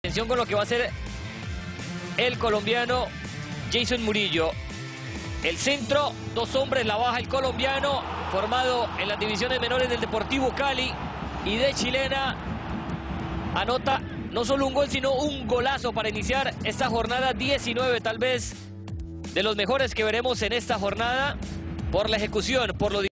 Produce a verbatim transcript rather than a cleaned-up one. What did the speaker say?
Atención con lo que va a hacer el colombiano Jason Murillo. El centro, dos hombres, la baja el colombiano, formado en las divisiones menores del Deportivo Cali y de Chilena. Anota no solo un gol, sino un golazo para iniciar esta jornada diecinueve, tal vez de los mejores que veremos en esta jornada, por la ejecución, por lo